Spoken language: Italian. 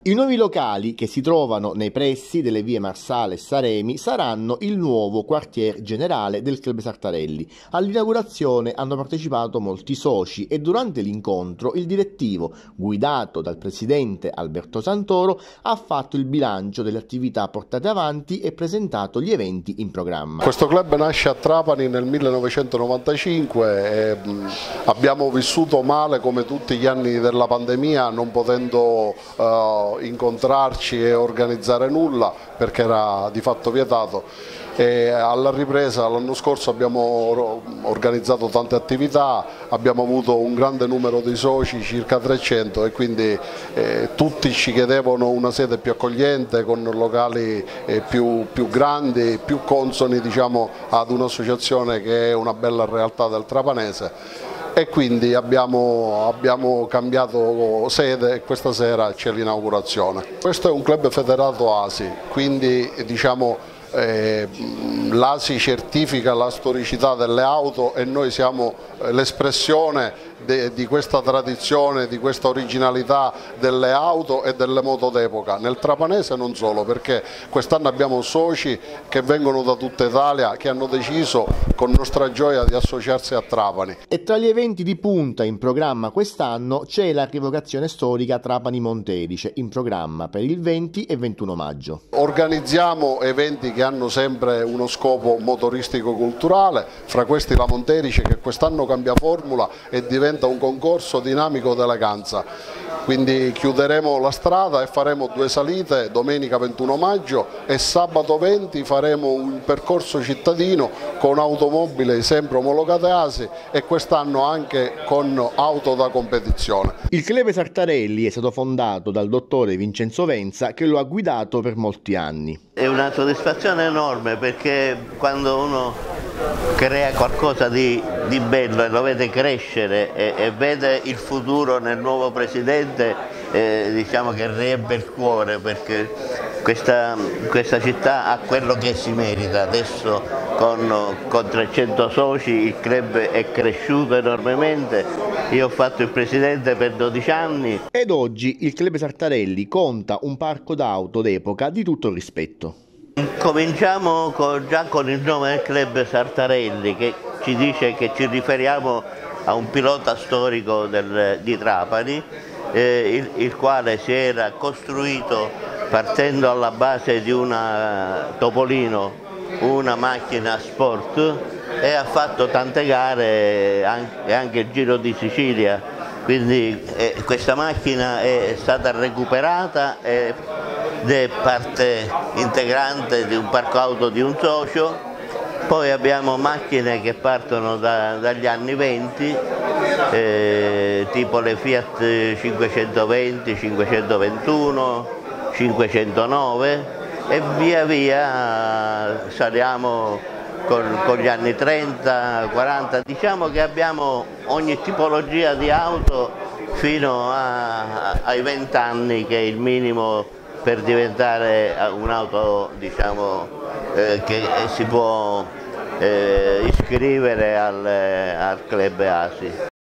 I nuovi locali, che si trovano nei pressi delle vie Marsale e Saremi, saranno il nuovo quartier generale del Club Sartarelli. All'inaugurazione hanno partecipato molti soci e durante l'incontro il direttivo, guidato dal presidente Alberto Santoro, ha fatto il bilancio delle attività portate avanti e presentato gli eventi in programma. Questo club nasce a Trapani nel 1995 e abbiamo vissuto male come tutti gli anni della pandemia, non potendo incontrarci e organizzare nulla perché era di fatto vietato. E alla ripresa l'anno scorso abbiamo organizzato tante attività, abbiamo avuto un grande numero di soci, circa 300, e quindi tutti ci chiedevano una sede più accogliente, con locali più grandi, più consoni, diciamo, ad un'associazione che è una bella realtà del trapanese. E quindi abbiamo cambiato sede e questa sera c'è l'inaugurazione. Questo è un club federato ASI, quindi diciamo l'ASI certifica la storicità delle auto e noi siamo l'espressione di questa tradizione, di questa originalità delle auto e delle moto d'epoca, nel trapanese non solo, perché quest'anno abbiamo soci che vengono da tutta Italia, che hanno deciso con nostra gioia di associarsi a Trapani. E tra gli eventi di punta in programma quest'anno c'è la rievocazione storica Trapani-Montedice, in programma per il 20 e 21 maggio. Organizziamo eventi che hanno sempre uno scopo motoristico-culturale, fra questi la Montedice, che quest'anno cambia formula e diventa un concorso dinamico d'eleganza. Quindi chiuderemo la strada e faremo 2 salite domenica 21 maggio e sabato 20 faremo un percorso cittadino con automobili sempre omologate ASI e quest'anno anche con auto da competizione. Il Club Sartarelli è stato fondato dal dottore Vincenzo Venza, che lo ha guidato per molti anni. È una soddisfazione enorme, perché quando uno crea qualcosa di bello e lo vede crescere e vede il futuro nel nuovo presidente, diciamo che riempie il cuore, perché questa città ha quello che si merita. Adesso con 300 soci il club è cresciuto enormemente. Io ho fatto il presidente per 12 anni. Ed oggi il Club Sartarelli conta un parco d'auto d'epoca di tutto rispetto. Cominciamo già con il nome del Club Sartarelli, che ci dice che ci riferiamo a un pilota storico di Trapani, il quale si era costruito partendo alla base di una Topolino, una macchina sport, e ha fatto tante gare e anche il Giro di Sicilia. Quindi questa macchina è stata recuperata ed è parte integrante di un parco auto di un socio. Poi abbiamo macchine che partono dagli anni 20, tipo le Fiat 520, 521, 509, e via via saliamo con gli anni 30, 40, diciamo che abbiamo ogni tipologia di auto fino ai 20 anni, che è il minimo per diventare un'auto, diciamo, che si può iscrivere al Club ASI.